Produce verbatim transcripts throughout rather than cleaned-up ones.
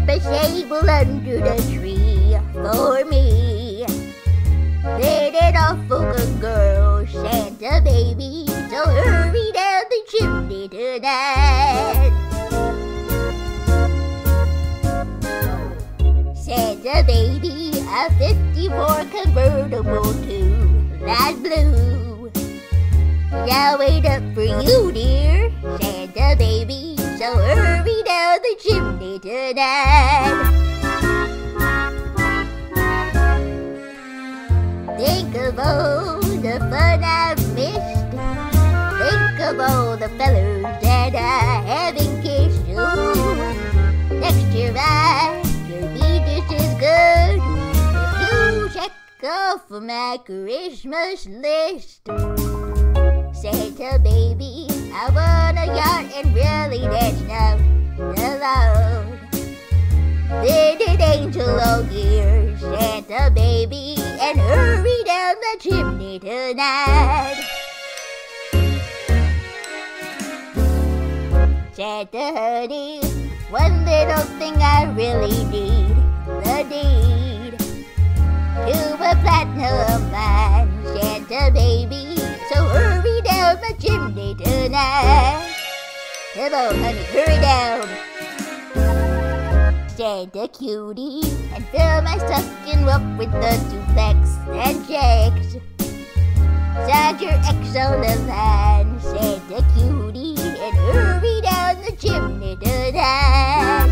a table under the tree for me. Then an awful good girl, Santa baby, so hurry down the chimney tonight. Santa baby, a fifty-four convertible to that blue. Now wait up for you, dear Santa baby, so hurry down the chimney tonight. Think of all the fun I've missed. Think of all the fellows that I haven't kissed. Ooh, next year I could be just as good if you check off my Christmas list. Santa baby, I want a yacht and really that's not allowed. Then an angel all year, Santa baby, and hurry down the chimney tonight. Santa honey, one little thing I really need, the deed to a platinum mine, Santa baby, so hurry down the chimney tonight. Come on, honey, hurry down. Santa cutie, and fill my stocking up with the duplex and checks. Sound your X on the line, Santa cutie, and hurry down the chimney tonight.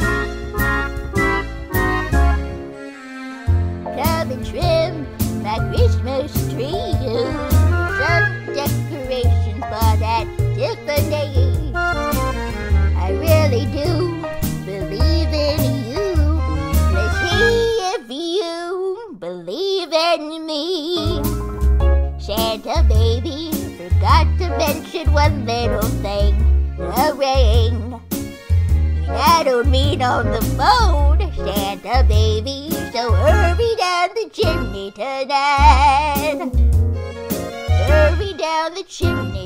Come and trim my Christmas tree, some decorations for that Tiffany. I really do believe in you. Let's see if you believe in me. Santa baby, forgot to mention one little thing, the ring. And I don't mean on the phone, Santa baby, so hurry down the chimney tonight. Hurry down the chimney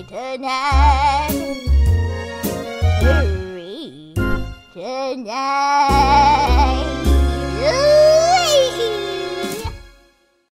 tonight. Hurry tonight.